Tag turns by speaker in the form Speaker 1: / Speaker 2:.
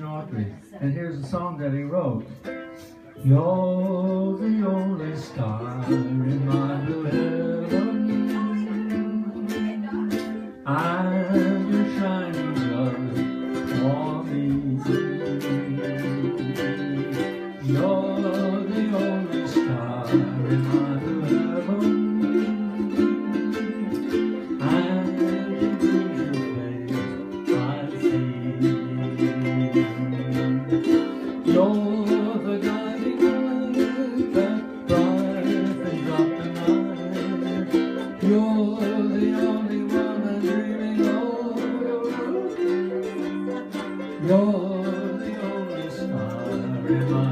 Speaker 1: Autry. And here's a song that he wrote. You're the only star in my blue heaven. I'm your shining love for me. You're the only star in my blue heaven. And you bring your face I see. You're the guiding light that brightly dropped the night. You're the only one I'm dreaming of. You're the only star in my